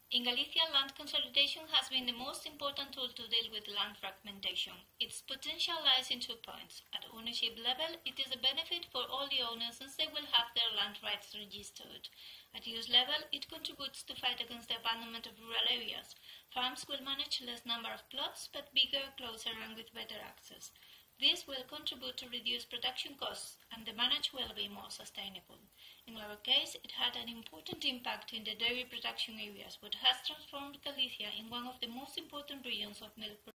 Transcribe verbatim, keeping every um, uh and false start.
In Galicia, land consolidation has been the most important tool to deal with land fragmentation. Its potential lies in two points. At ownership level, it is a benefit for all the owners since they will have their land rights registered. At use level, it contributes to fight against the abandonment of rural areas. Farms will manage less number of plots, but bigger, closer, and with better access. This will contribute to reduce production costs, and the management will be more sustainable. In our case, it had an important impact in the dairy production areas, which has transformed Galicia in one of the most important regions of milk production.